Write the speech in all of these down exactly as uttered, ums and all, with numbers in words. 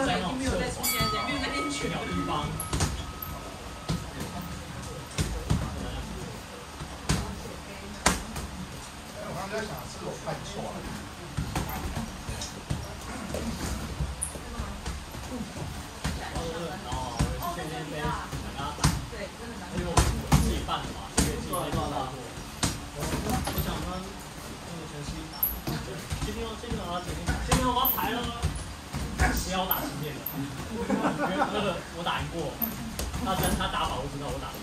在已经没有再出现在，没有那天去了地方。 我刚刚在想，是我看错了。 然后我去天天飞，想跟他打，因为我自己办的嘛，所以自己没做到过。我想跟那个陈曦打，今天今天我要今天今天我要排了，不要打今天的，因为那个我打赢过，他真他打法我知道我打赢。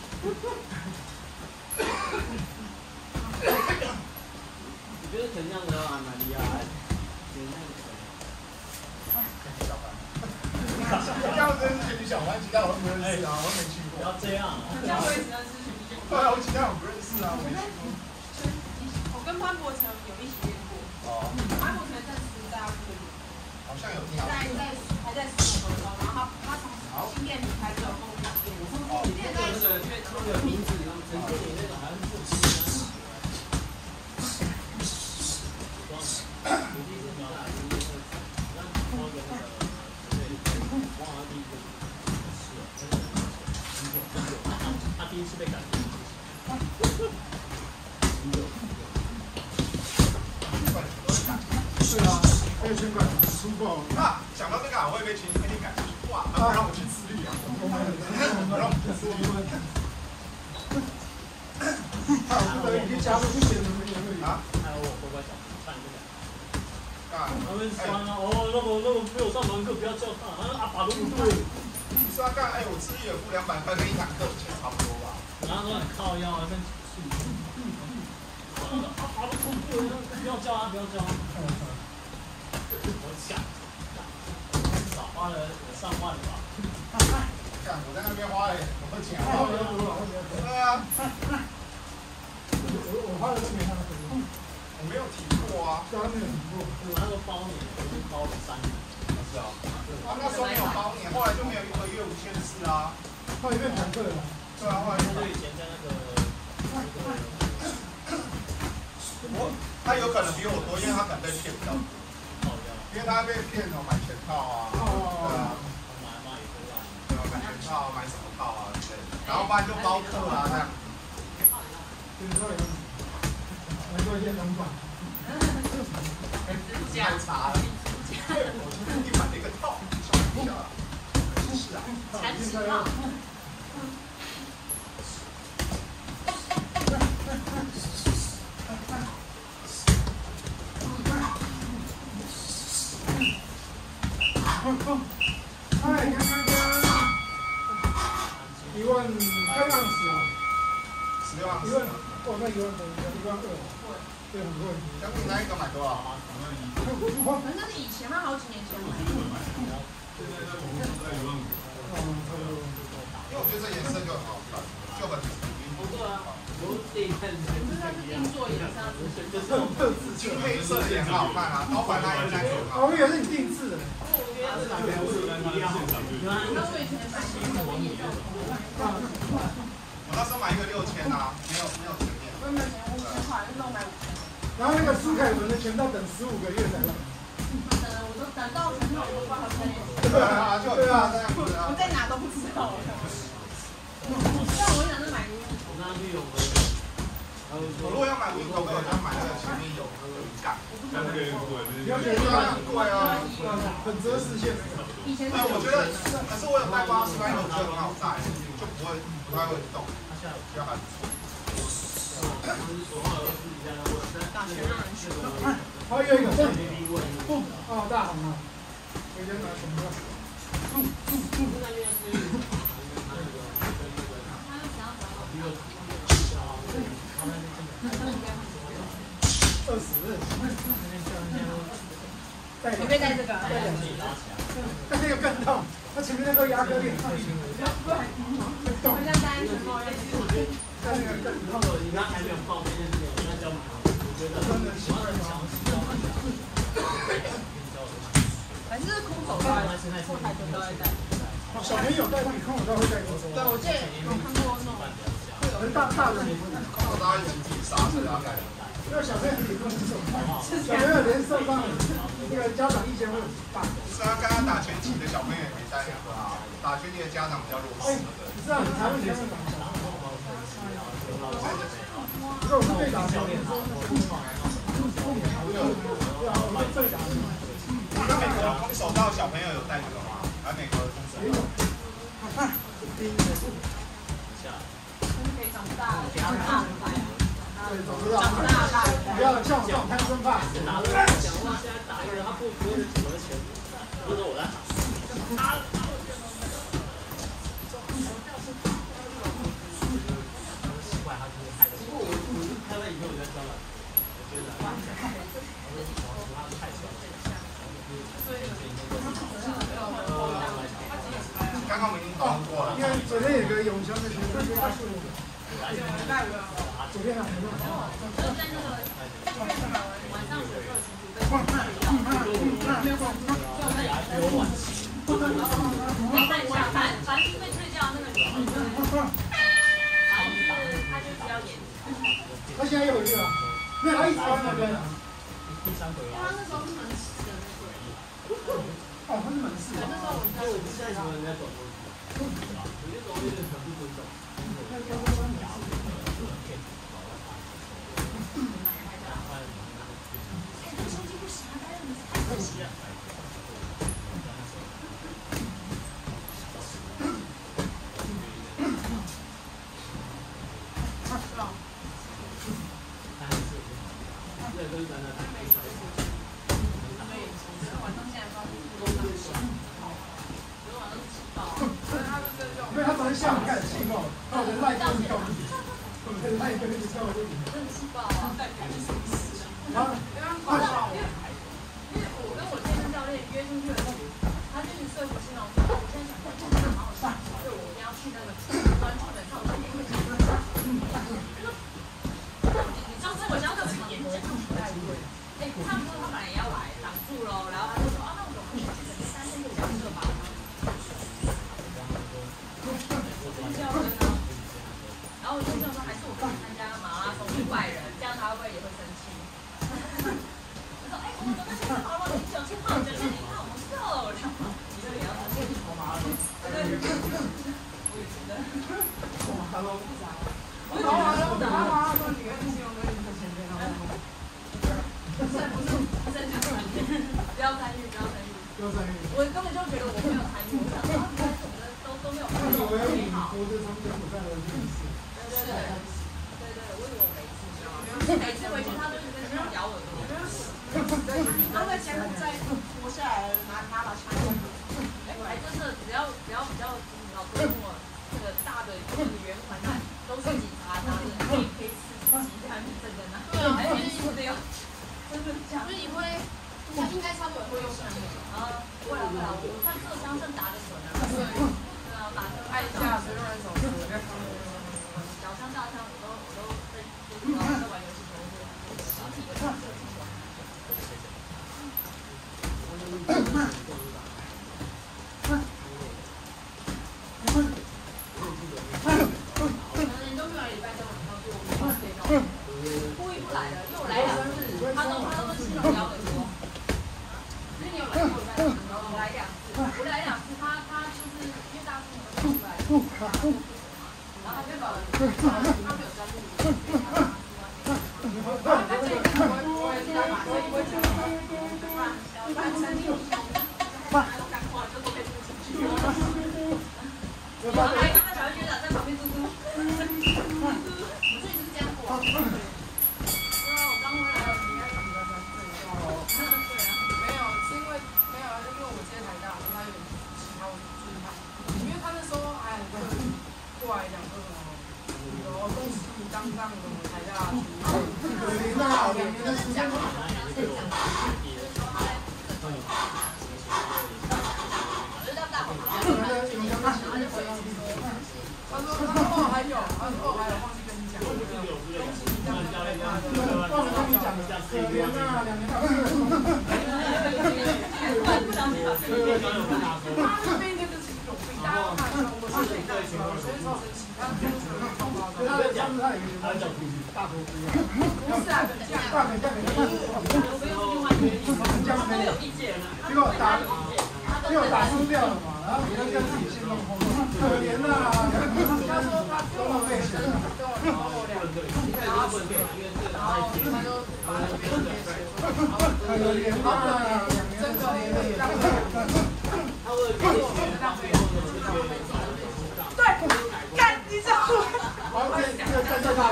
我觉得陈亮的还蛮厉害，有那个谁， 小班，这样真是全小班，其他我都不认识啊，我都没去过。 不要这样， 这样我也只能是全体。 对啊，我其他我不认识啊，我没去过。 我跟潘博成有一起练过。哦。潘博成在师大附近。 好像有听到。 在在还在十五分钟，然后他他从新店离开之后跟我讲练。 哦，那个那个那个名字，陈建林那个好像是不是？ 他第一次被赶出对啊，还有先管出报。那想到这个，我会被请给你赶出去，哇，他让我去自律啊，让我去自律。他有这个，你加入去写什么啊？ 还有我乖乖讲，看这个。 啊， 他们酸啊，哦，那个那个没有上完课不要叫他，他说阿爸都不对。 你说他干，哎，我自律也付两百块，跟一堂课钱差不多吧？ 然后说很靠腰，那边去。阿爸都不对，不要叫他，不要叫他。我想，至少花了上万吧。 干，我在那边花了很多钱啊。对啊。我我花了都没他多。我没有提过啊。对啊，没有提过。 我那个包你，我就包了三年。 是啊。他那时候没有包你，后来就没有一个月五千四啊。后来变团课了。对啊，后来就以前在那个那个。 我他有可能比我多，因为他可能被骗比较多。因为他被骗哦，买全套啊，对啊， 买买一个啦， 对啊，买全套，买什么套啊之类的，然后不然就包课啊这样。来做一些农法。太差了。我特地买了一个套，小一下。是啊。 蚕丝套。 哎，刚刚一万开盎司啊，十六盎司，一万，哦，那一万多，一万二，对，很贵。将军那一个买多少啊？ 反正是以前，他好几年前买的。 现在在网络上在一万五。因为我觉得这颜色就很好看，就很对啊，有点看起来不太一样。 定做颜色， 就是金黑色也很好看啊，老板那一单就很好。我以为是你定制的。 他是哪边？我是一样。 那我以前买新的，我也有。 我那时候买一个六千啊，没有没有前面。 没有没有，五千块，那我买五千。 然后那个苏凯文的全到等十五个月才来。 等，我都等到全套都挂好三年。 对啊，就对啊，这样子啊。 我在哪都不知道。但我想是买屋。 我那边有。 我如果要买window，我就要买那个前面有那个杠。那个贵，你要觉得它很贵啊，很折视线。 以前。 哎，我觉得，可是我有带八十块，我觉得很好带，就不会不太会动，就还不错。还有一个，不，哦，大红啊，我先拿什么？住住住那边是。二十。 你可以带这个。 但那个更痛，它前面那个牙根链。 好像戴安全帽一样。 但那个更痛。 你刚还没有报这件事情，那叫马。我觉得真的喜欢强势。 反正是空手道，或跆拳道在带。 小朋友带，你空手道会带多少？ 对，我记得有看过那种。 可能大大人也会，空手道一起自己刹车啊，改。因为小朋友也不能受伤，小朋友连受伤，那个家长意见会很大。是啊，刚刚打拳击的小朋友啊，打拳击的家长比较弱势。 你知道你才会学什么？这我是队长教练。对啊，我是队长。 那美国空手道小朋友有带这个吗？还美国的空手道。 可以长大，长大来。 对，长大大，不要像我这种贪生怕死。 打的讲话，现在打一个人，他不不会是我的钱，不是我在打。奇怪，他就是太。不过我我是开了以后我在教了，我觉得他太喜欢这个。 刚刚我们已经讨论过了。 因为昨天有个永强的学生跟他说。左边啊，左边。 就是在那个晚上的时候，群主被放在下，反反正被睡觉那个女生，反正就是他就比较严。 他现在又回去了，没有，他一直在那边。 第三回他那时候是门市的那个。 哦，他是门市。 那时候我在。 我不太喜欢人家走过去，有些时候有点很不尊重。 因为他昨天下午开始气爆，我的赖跟你搞，我的赖跟你搞，我就真的气爆啊！ 然后， 因为因为我跟我健身教练约进去的时候，他就是说服心了，我现在想做健身好好上，所以我一定要去那个专基本上我一定会去。你知道这我教课很严讲，哎，他们说他本来也要来挡住了，然后他就说啊，那我们可以去个三天就讲课吧。然后我就想说，还是我可以参加马拉松的外人，这样他会不会也会生气？我说，哎，我们那天跑了九千号，九千零号，我瘦了。你这里要跑马拉松？对，我也觉得。 马拉松复杂。 我跑马拉松，跑马拉松几个人形容跟你的前辈，然后不是不是不是这样，不要参与，不要参与， 不要参与。 我根本就觉得我没有参与，我想说，都都没有参与， 我要你好。 我这中间不在的意思。 对对对对，我以为我没事，每次回去他都是跟那种咬耳朵。 然后在前面再脱下来，拿拿把枪。 哎，我还真的只要只要比较老师跟我这个大的这个圆环带都是警察拿着 A K 四十几这样子正在那，对啊，还是一直有，真的假的？ 所以你会，他应该差不多会用枪的。 啊，会啊会啊，我看射枪正打得准啊。 对。 对啊，打枪按一下，随便人手指。 小枪大枪我都我都在就是在玩游戏的时候是实体的枪射击过。可能你都没有礼拜三晚上做，我们可以到。故意不来的，因为我来两次，他都他都是新人聊的多。因为你有来过礼拜三，我来两次，我来两次，他他就是因为大家都出来，然后他就搞了，他没有专注。他这个我我也知道嘛，所以我就反正你有空，赶快就都可以出去。然后还跟小学长在旁边嘟嘟，我这里是这样过。对啊，我刚回来，你应该感觉到对哦。 没有，是因为没有，就因为我接台大，他有其他我注意他，因为他那时候还很过来讲说什么，有恭喜你当上什么台大主任，那好，两年的时间。他说：“他说哦还有，他说哦还有，忘记跟你讲，恭喜你这样子， 忘了跟你讲，可怜啊，两年半。 他那边那个是有病，大家看到我是最大的，所以超神奇，他真的超夸张。 他的上次他有一个大头不大头不一样， 不是啊，这样大腿下面的大头， 我没有另外一个意见，他都有意见了， 结果打。” 他都结果打输掉了嘛，然后别人跟自己先弄后面，可怜呐！ 他说他跟我跟我跟我后两个，然后然后他就把那边写写出来， 可怜呐！ 真的也让我他会给我们浪费后的这个对，干你这样。 好，这这个干掉他，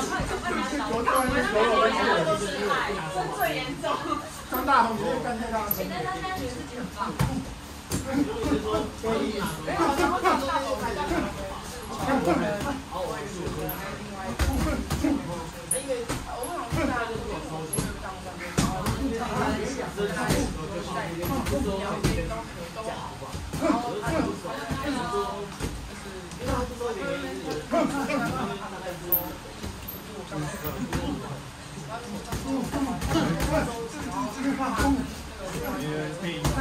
这最严重。 张大红直接干掉他。 但他现在觉得自己很棒。 就是说可以拿没有，然后长大后才叫我们，我也是还有另外一个，因为我好像是在那个我是当上面，然后他在想在在聊天都都好，然后他就他就一直说，就是因为他是说原因是有，他他在说，就是我刚才说，然后我刚说我干嘛，然后他那个配音。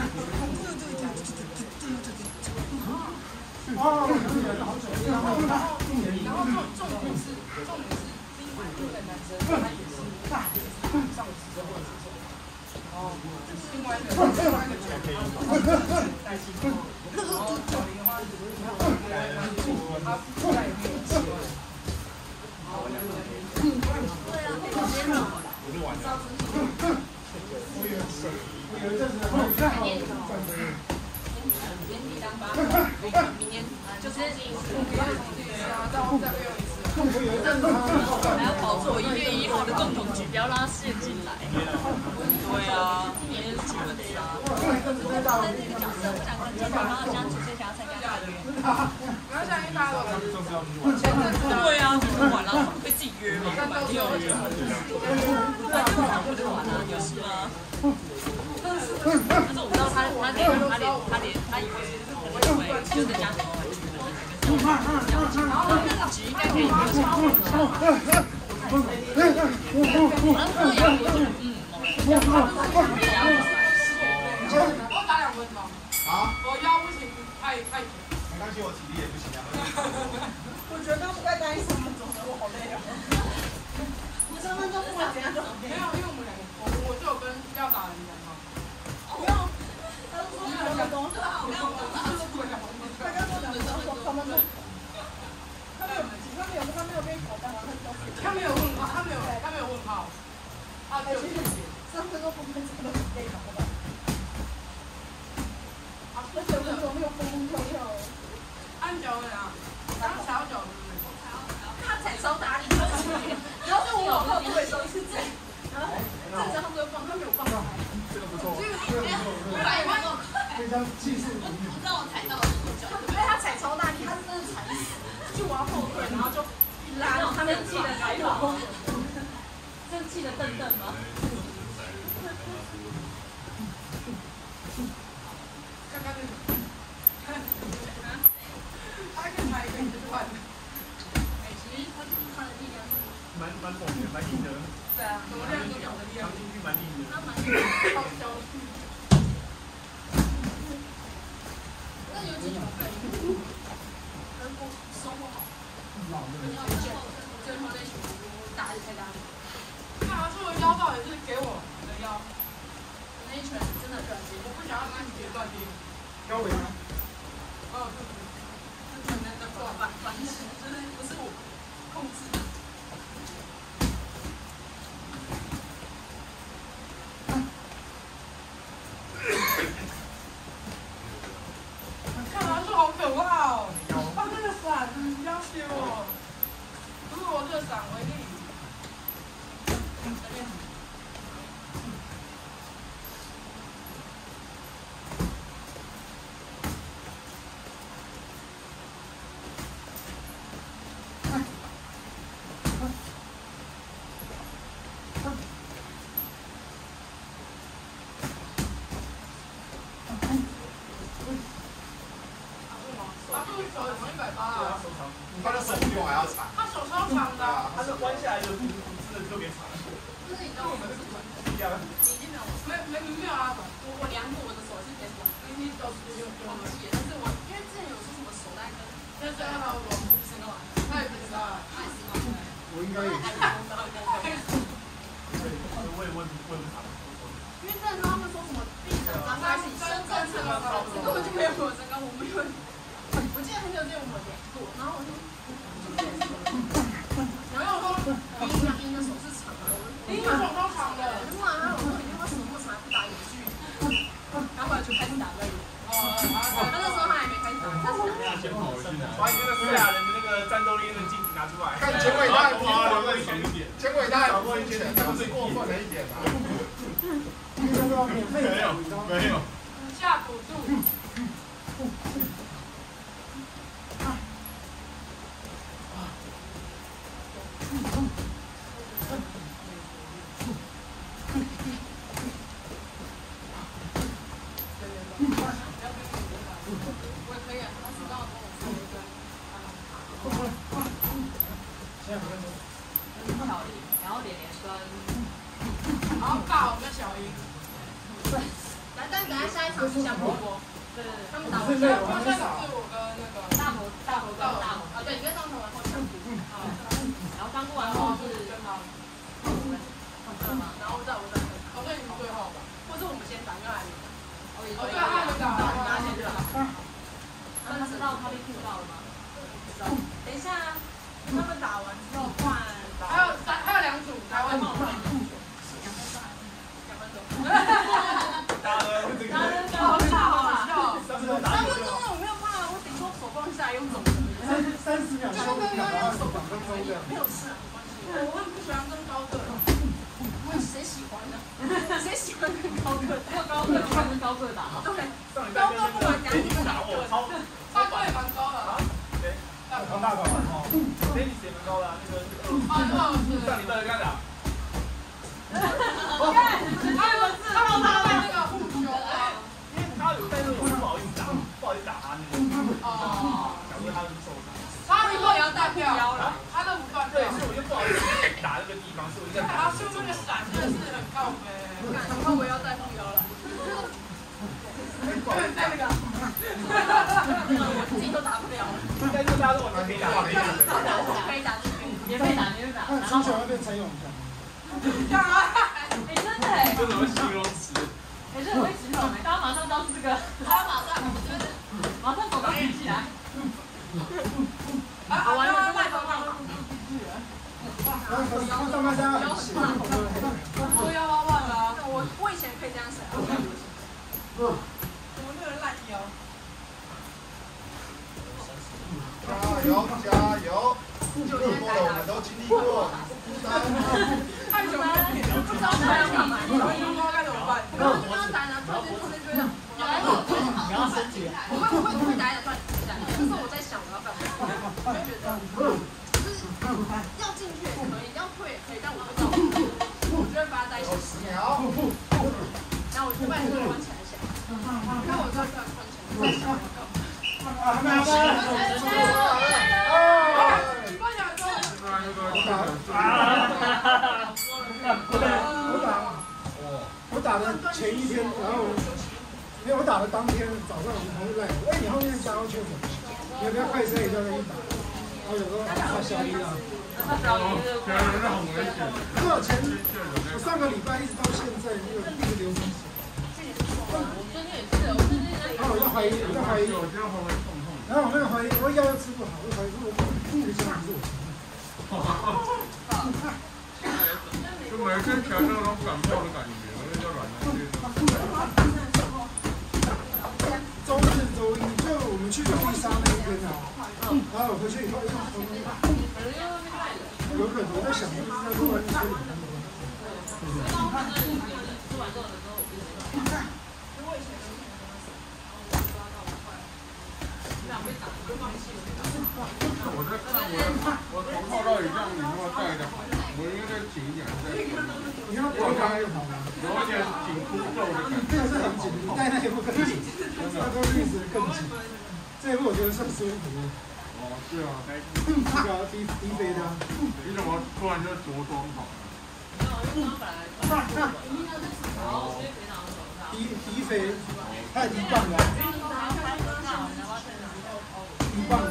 哦，好久，然后然后然后重重点是重点是另外一个男生，他也是大也是上职或者是什么，然后另外一个另外一个卷在心中，然后小林的话只是他他他在没有机会，然后我两个人对啊，可以直接走。 我就完了。 我有我有一阵子好看好转的。 年底当吧，明年就直接进一次。 啊，再再约一次。 我有一阵子还要保住我一月一号的共同局，不要让他陷进来。对啊，今年就是基本杀。在这个角色，我想跟金宝妈相处，最想要参加大约。 不要相信大家都上次要去玩。 对啊，你们玩了，会自己约吗？买票约。反正我就玩了，有事吗？但是我不知道他他连他连他连他以为我以为就在家里玩去了，然后那个局应该可以超稳的。然后我也我觉得嗯， 我打两分钟。 啊？ 我腰不行，太太。 没关系，我体力也不行啊。 我觉得不该待十分钟的，我好累啊。你三分钟不管怎样就很累。 没有，因为我们两个，我我就有跟要打的人讲嘛。 不用，他就说十分钟， 没有，就是不讲。 他刚说两分钟，说三分钟。他没有，他没有，他没有跟你搞干嘛？ 他没有问号，他没有，他没有问号。啊，对不起。 三分钟不分钟都很累，好不好？而且我们没有疯疯跳跳。 按脚的啊，刚踩到脚的。 他踩超大力，然后就我往后退的时候是这样，然后正常他们都放，他没有放开。 这个不错。 这个五百万多块， 非常技术。 不知道我踩到了多久，因为他踩超大力，他是真的踩死，就往后退，然后就拉到他们气的踩跑，生气的瞪瞪吗？ 刚刚那个，他跟踩一个你就换了。 其实他他的力量是蛮蛮猛的，蛮硬的。 对啊，怎么两个脚的力量刚？进去蛮硬的。 他蛮超小。 那有几种分？如果收不好，你要最后最后那群打的太大力， 干嘛？这个腰到底是给我的腰？ 那一拳真的短接， 我不想要跟你决断的。 腰围吗？ 哦，对对对，可能的话，反反正就是不是我控制的。干嘛？这好可怕哦！他那个伞，不要写我。如果我这个伞为例。他这个手有一百八啊！ 他的手比我还要长。 他手超长的。 他是弯下来的，真的特别长。 就是你知道我们是短， 一样。 已经没有， 没没没有啊， 我我量过我的手是可以短， 你你手是有有忘记了，但是我因为之前有说什么手带跟那这样差不多， 十个碗， 他也不知道啊。 还是吗？ 我应该也是。 对，我也问问他们。 因为之前他们说什么闭着张开始深圳这个这个身高，我们有，我记得很久之前我们有量过，然后我就，然后我说，你你你的手是长的， 你手都长的， 哇，我说你为什么那么长不打远距？然后后来就开始打在远。哦，他那时候他还没开始打，他是打先跑回去拿。 把你那个赛亚人的那个战斗力那个镜子拿出来，看前伟大的花留前一点， 前伟大有过一点，这个最过分的一点啊！ 没有没有。 下补助。 我也可以啊，他知道跟我说一个， 现在不认识。 巧丽，然后连连跟， 然后大我跟小英。 对，来，但等下下一场是香火锅，对对对，他们打完， 现在是我跟那个大头大头跟大头，啊对，你跟大头完后香火锅，然后刚过完后是跟他，然后再我再， 我跟你们对号吧， 或者我们先打，因为还没打，哦也哦对，他们打， 你拿先打，那他知道他被 Q 到了吗？不知道，等一下，他们打完之后换， 还有三还有两组台湾组。 打了， 打人好吵啊！ 三分三分钟了，我没有怕，我顶多手放下用走的。 三三十秒休息，然后两分钟这样。 没有事啊，没关系。 我很不喜欢跟高个的， 谁喜欢呢？谁喜欢跟高个？没有高个，喜欢跟高个打。对，高个不管讲你们打我， 超大哥也蛮高的啊。 谁？ 大高大高哦。 谁你谁蛮高的？那个哦哦是。 上礼拜干啥？ 看，他们他们他们那个护球哎， 因为他有在那种不好意思打，不好意思打他那种。 哦。 想说他是受伤。 他如果也要带票，他都不断对， 票。 所以我就不好意思打那个地方，所以我就在打。 他是那个闪真的是很靠背。 然后我要带护腰了。带那个，我自己都打不了。 但是大家都往那边打， 可以打，免费打，免费打。 那出球会变陈永强。 干嘛？ 哎，真的哎， 这什么形容词？ 哎，这很会形容哎，大家马上当这个，大家马上，我觉得马上手都举起来。 啊，完了，麦克风。 然后上半身要洗。 我要弯弯了， 我我以前可以这样写啊。 我那个烂腰。 加油加油！经历过的我们都经历过。 太久没有，不知道他要干嘛，不知道该怎么办。 然后刚刚打完，突然间突然就这样， 你要升级。 我会我会我会打一打突然这样，就是我在想我要干嘛，我就觉得就是要进去也可以，要退也可以，但我不知道，我就会把它带起来，然后我就把这个关起来想，看我这样关起来，在想我要干嘛。 啊，还没还没。我打，我打的前一天，然后因为我打的当天早上，我们同事来，哎，你后面加到确诊，你要不要快筛一下再去打？然后有时候他小一啊，多少钱？我上个礼拜一直到现在，那个一直流鼻血。 我最近也是，我最近在。 然后我就怀疑，我就怀疑，然后我那个怀疑，我药又吃不好，我怀疑说我这个家是我吃的。 就每天起来都有那种感冒的感觉，那叫软的。 周日、周一，就我们去丽莎那边啊，然后我回去以后，有可能我在想，就是在录完车里面的。 我在看我我头泡到一样，你给我带的好，我应该再紧一点再。 你看我刚刚又好了， 有点紧箍咒的感觉。 这个是很紧，你戴那一步更紧，那都绿色更紧。这一步我觉得算舒服。 哦，是啊。 这个低低飞的。 你怎么突然就着装好了？ 低低飞，太低磅了。低磅。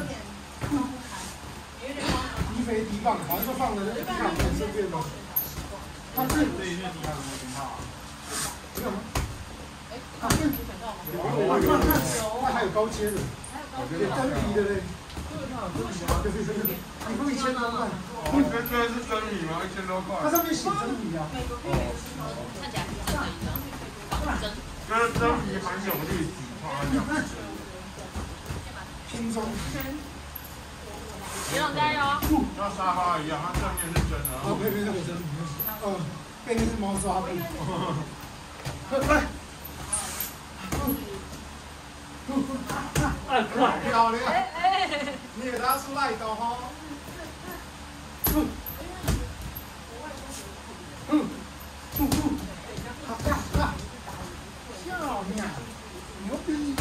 低飞低磅，好像说放的那个低磅本身变了。它是。这一面低磅有没有全套啊？没有吗？哎，啊， 那还有高阶的，有真皮的嘞。就是这个，一共一千多块。 哦，这这是真米吗？一千多块。 它上面写真米啊。 看起来真的一样，真。 这真米含有历史，夸奖。 轻松。 别让加油！ 像沙发一样，它正面是真的。 哦，背面那个真的，哦，背面是猫砂布。来。 漂亮！你给他出来一刀哈。嗯嗯嗯嗯，好漂亮，牛逼！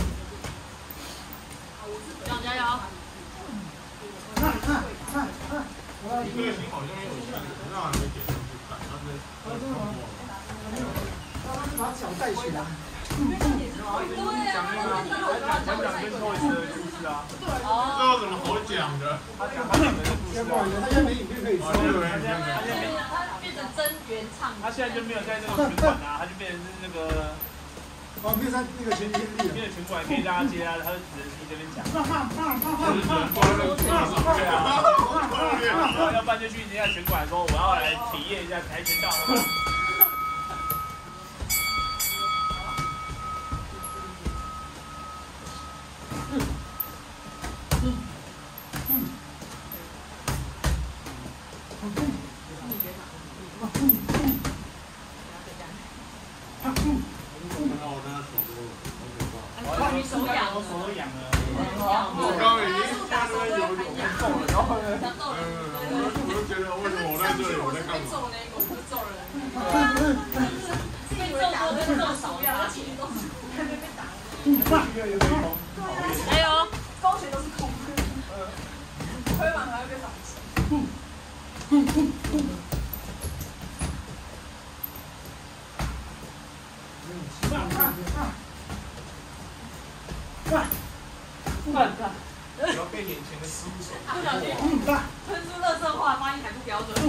加加油！ 看看看看，我要这个型好像有像，那还没点上去看，但是它是看过。 让他把脚带起来。 对呀， 讲讲跟托伊斯的故事啊。 这有什么好讲的？ 他讲他讲的故事啊。 他现在没影片可以说。 他变成真原唱。 他现在就没有在那个拳馆啊，他就变成是那个。 哦，变成那个前天地。 变成拳馆可以让他接啊，他就只能自己这边讲。 就是人光了， 对啊。要不然就去人家拳馆说我要来体验一下跆拳道。 手痒， 我手都痒了。 我刚刚已经在那边有有被揍了，然后呢，嗯，我就觉得为什么我在这里我在干嘛？ 揍那个，我是揍人。被揍多跟揍少一样，其实都是被打。加油！ 高血都是空的，推完还会被反击。 不要被眼前的事物所不小心喷出垃圾话，发音还不标准。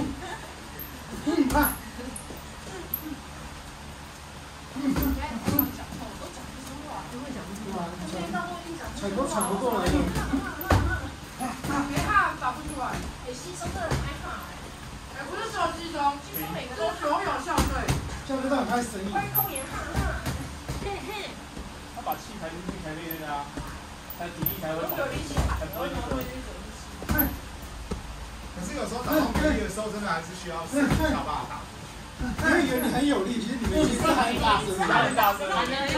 喘都喘不过来了。 别怕，打不出来。 哎，吸收真的很害怕哎。 哎，不是只有吸收，吸收每个都所有校队。 校队都很开神意。 会空眼哈哈。嘿嘿。 他把气排进去才那个啊，他体力才会好，才不会那个。 可是有时候打到没力的时候，真的还是需要想办法打。 因为以为你很有力，其实你们其实还大声， 还大声。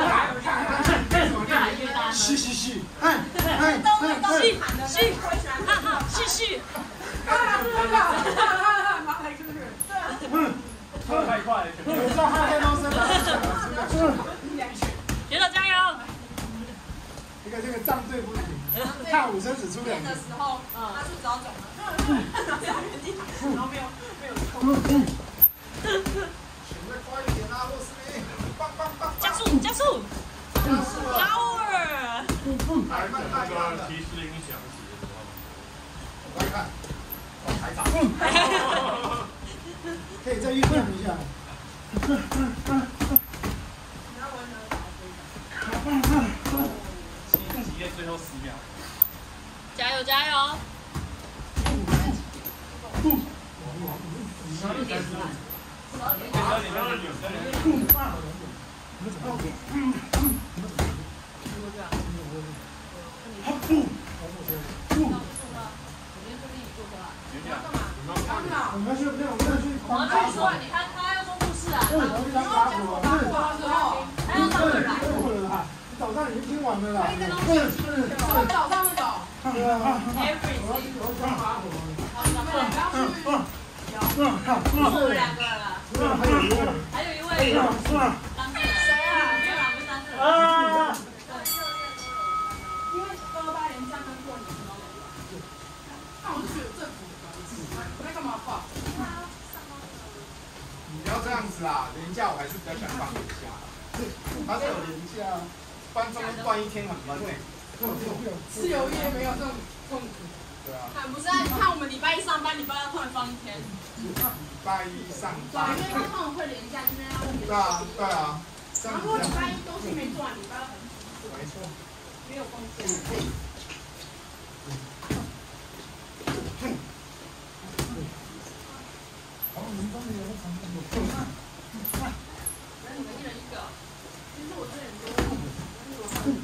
嘘嘘嘘，按按按按， 嘘嘘，哈哈，嘘嘘。 哈哈哈哈哈！来，就是对啊。 嗯， 太快了， 你知道他太高声了。 学长加油！ 一个这个战队不行，踏五声只出两个。 的时候，他就只要转了，然后原地打，然后没有没有空。 请再快一点啊，洛斯林！棒棒棒！ 加速加速！ 加速了 ！Power！ 还慢慢慢的。 提示音响起的时候， 我来看，哦，台长。 可以再酝酿一下。 极限最后十秒。 加油加油！十二点十二点， 十二点十二点，十二点。 我们要去，我们要去。 我要去说，你看他要说故事啊。 我要去当八婆。 他要上来。 你早上已经听完了啦。 我早上那个。 对啊。 Everything。 我要去，我要当八婆。 好，你们两个要去。 我们两个了。 还有一位。 还有一位。当地人。谁啊？没有啦，不是当地人。 啊。 因为二八连假跟过年都没有。 那我就觉得政府在干嘛放？ 你不要这样子啦，年假我还是比较想放年假。他是有年假，不然中间断一天很闷诶。 自由业没有这种痛苦。 对啊。 不是啊，你看我们礼拜一上班，礼拜二突然放一天。 礼拜一上班。 因为他们会连假，就是要对啊，对啊。 然后如果礼拜一东西没做完，礼拜二很没错。 没有风险。 好，你们终于有个成功。 那你们一人一个。其实我这人多，但是我放。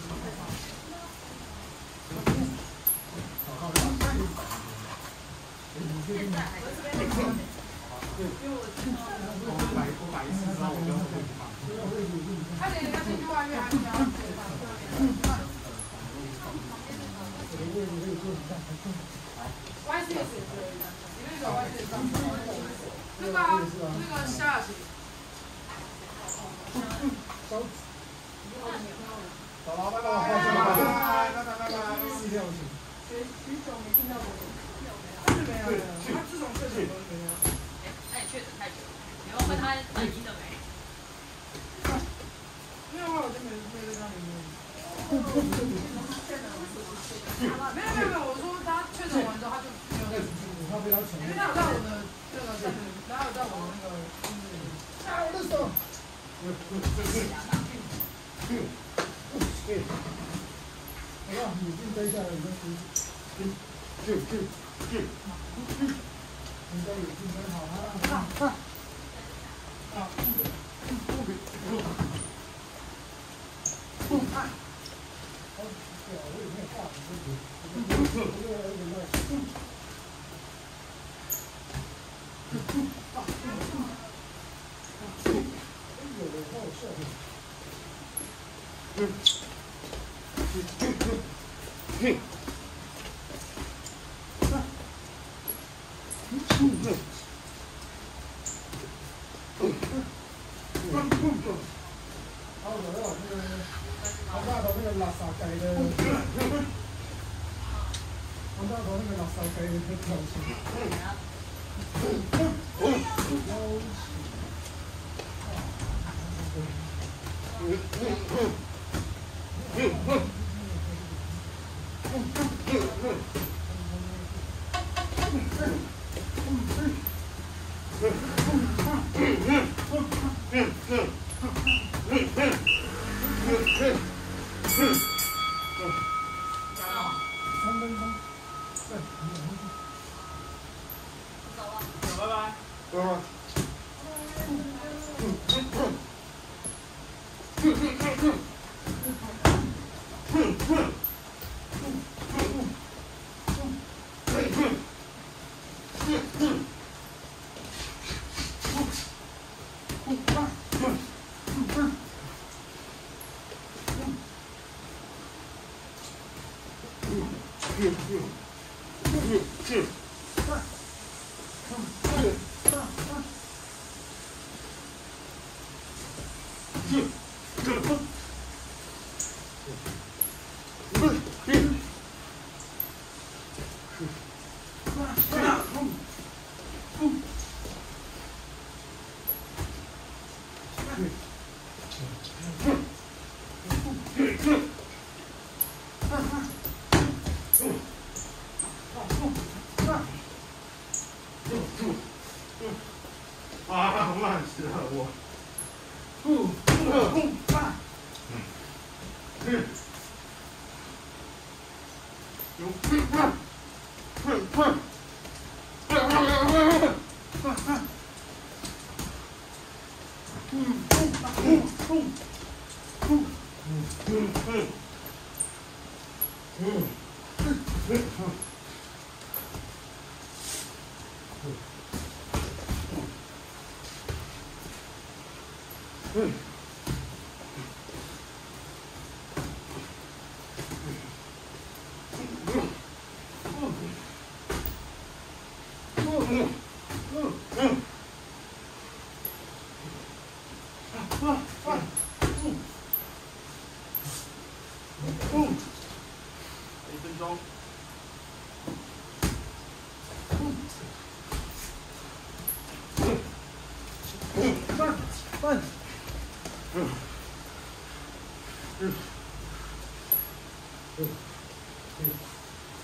现在还是因为我我买我买一次之后我就会放。 他连他进去外面还是要。Y C S 也可以，里面有 Y C S 上。那个啊，那个下去。 走。 走了，拜拜，拜拜，拜拜，拜拜。 四条线。 许许久没听到我。是没有的，他自从确诊都没有。 哎，那你确诊太久了，你要问他反应了没？ 没有啊，我就没没在那里面。没有没有没有，我说他确诊完之后他就没有在出去， 他被他承认。 因为他有在我的那个在，他有在我那个就是啊，我的手。好了，眼镜摘下来，你先去去去。你戴眼镜真好啊！啊啊！ 啊，慢死了我。 不不不爸。 嗯。有病吧？快快！快快快快快！快！嗯嗯嗯嗯嗯嗯嗯嗯嗯。嗯。一分钟。 慢慢。嗯。嗯。嗯。嗯。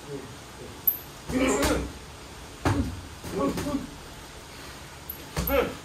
嗯。嗯。嗯。嗯。